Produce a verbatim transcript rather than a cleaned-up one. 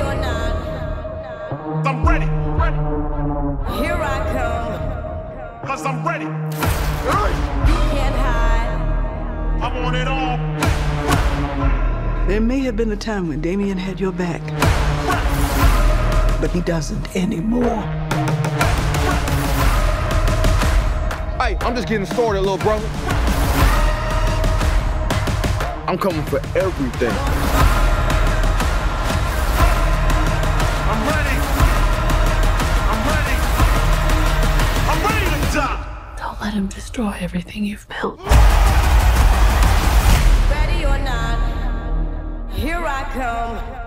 or not, I'm ready. here I come. Cause I'm ready. You can't hide. I want it all. There may have been a time when Damian had your back, but he doesn't anymore. Hey, I'm just getting started, little brother. I'm coming for everything. I'm ready. I'm ready. I'm ready to die. Don't let him destroy everything you've built. Ready or not, here I come.